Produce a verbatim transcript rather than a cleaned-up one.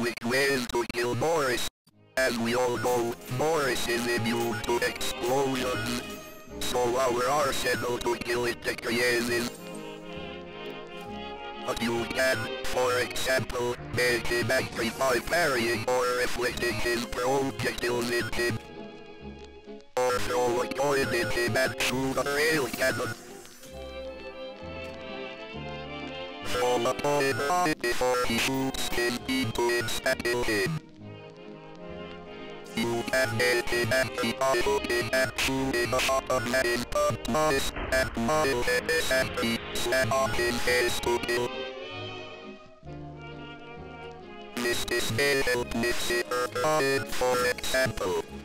quick ways to kill Maurice. As we all know, Maurice is immune to explosions, so our arsenal to kill it decreases. But you can, for example, make him angry by parrying or reflecting his projectiles in him. Or throw a coin in him and shoot a railcannon. Throw a coin right before he shoots his into it and kill him. You can get him angry by hooking and shooting a shot of his buttons, and while he is angry, snap on his face to kill. This is a helpless for example.